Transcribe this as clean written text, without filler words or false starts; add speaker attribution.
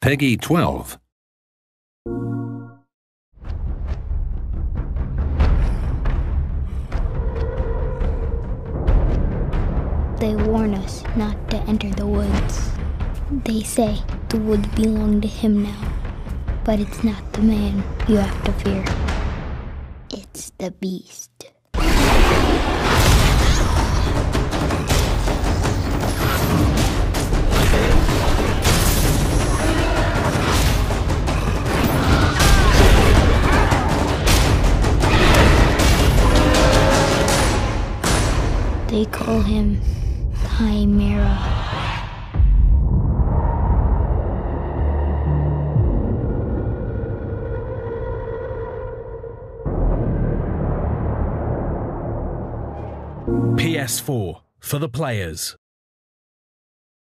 Speaker 1: Peggy 12.
Speaker 2: They warn us not to enter the woods. They say the woods belong to him now, but it's not the man you have to fear. It's the beast. They call him Chimera.
Speaker 3: PS4 for the players.